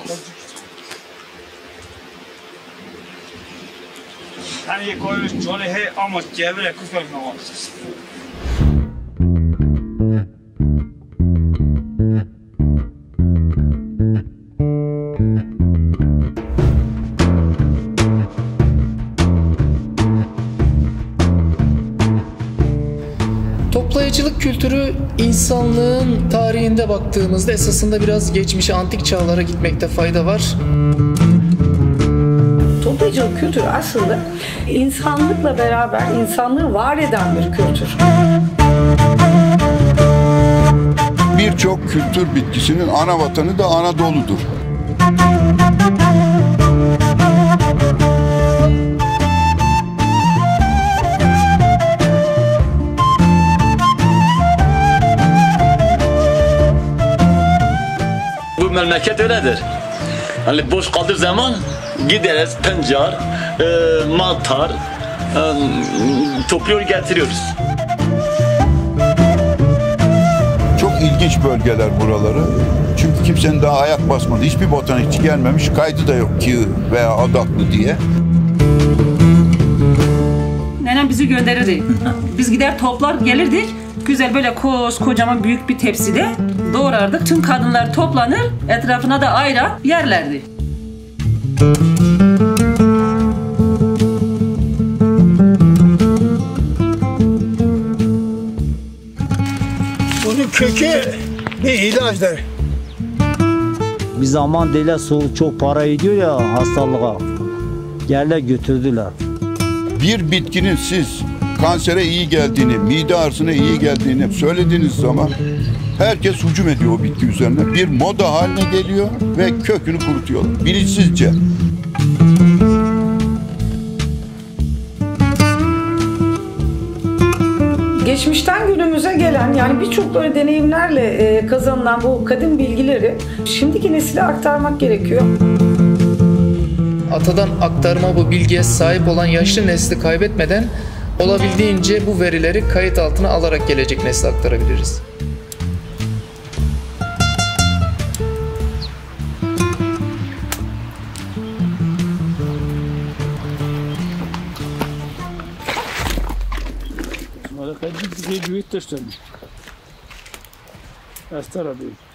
hani koymuş çoğunu hey ama cevre kufel namazsız. Toplayıcılık kültürü insanlığın tarihinde baktığımızda esasında biraz geçmişe, antik çağlara gitmekte fayda var. Toplayıcılık kültürü aslında insanlıkla beraber insanlığı var eden bir kültür. Birçok kültür bitkisinin ana vatanı da Anadolu'dur. Bu memleket öyledir. Hani boş kaldığı zaman gideriz pancar, mantar topluyor getiriyoruz. Çok ilginç bölgeler buraları. Çünkü kimsenin daha ayak basmadı. Hiçbir botanikçi gelmemiş. Kaydı da yok ki veya adaklı diye. Nenem bizi gönderirdi. Biz gider toplar gelirdik. Güzel böyle kocaman büyük bir tepside doğrardık. Tüm kadınlar toplanır, etrafına da ayran yerlerdi. Bunun kökü bir ilaçtır. Bir zaman dile su çok para ediyor ya hastalığa. Geldiler götürdüler. Bir bitkinin siz kansere iyi geldiğini, mide ağrısına iyi geldiğini söylediğiniz zaman herkes hücum ediyor o bitki üzerine. Bir moda haline geliyor ve kökünü kurutuyorlar. Bilinçsizce. Geçmişten günümüze gelen yani birçok böyle deneyimlerle kazanılan bu kadim bilgileri şimdiki nesile aktarmak gerekiyor. Atadan aktarma bu bilgiye sahip olan yaşlı nesli kaybetmeden olabildiğince bu verileri kayıt altına alarak gelecek nesle aktarabiliriz. Malaka bir büyük taşlanmış. Hasta abi.